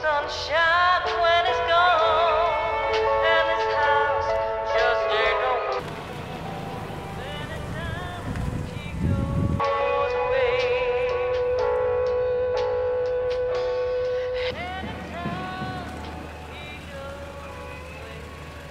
sunshine when it's gone, and this house just ain't no more. Anytime she goes away, anytime he goes away.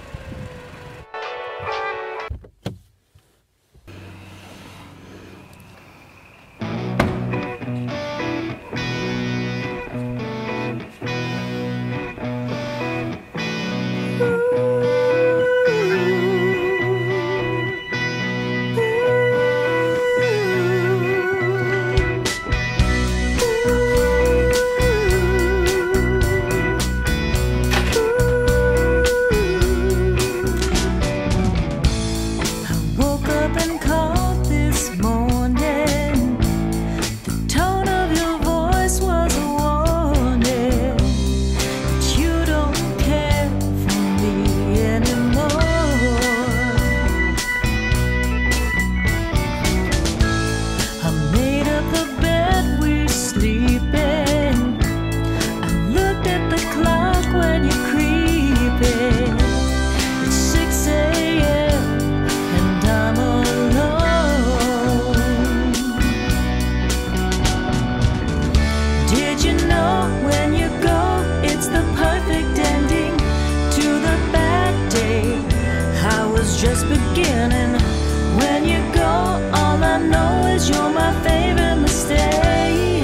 Just beginning. When you go, all I know is you're my favorite mistake.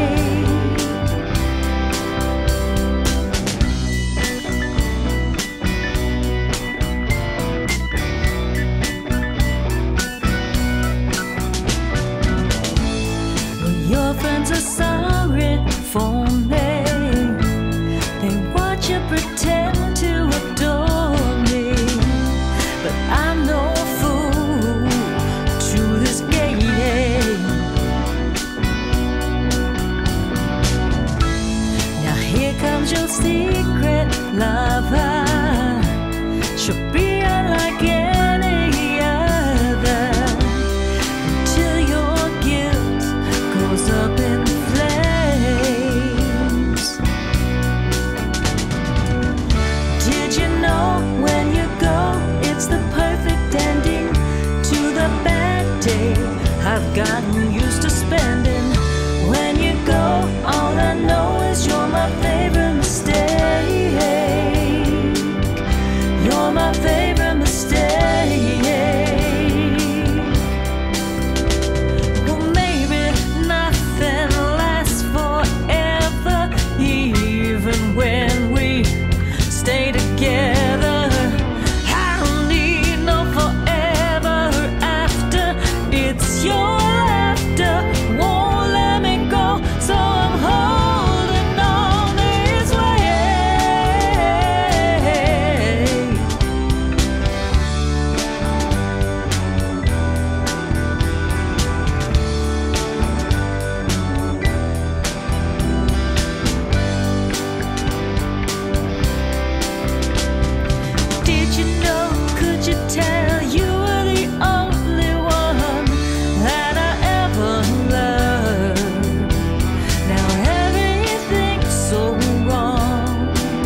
Well, your friends are sorry for me. They watch you pretend to adore me, but I'm no fool to this game. Now here comes your secret lover. She'll be unlike any other until your guilt goes up in flames. Did you know when you go, it's the perfect ending to the bad day I've gotten used to spending? When you go, all I know is you're my favorite mistake. You're my favorite mistake. Well, maybe nothing lasts forever, even when we stay together. It's your laughter won't let me go, so I'm holding on this way. Did you know, could you tell, you were the only one that I ever loved? Now everything's so wrong.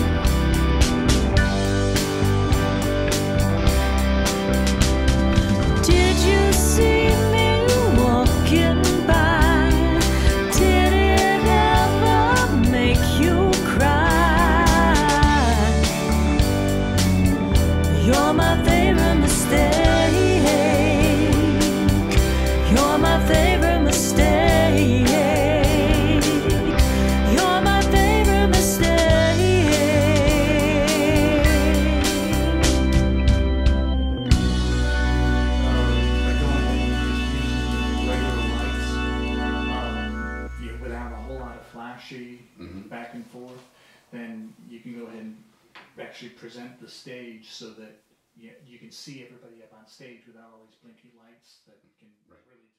Did you see me walking by? Did it ever make you cry? You're my favorite mistake. You're my favorite mistake. You're my favorite mistake. By going ahead and just using regular lights, without a whole lot of flashy back and forth, then you can go ahead and actually present the stage so that you can see everybody up on stage without all these blinky lights that can really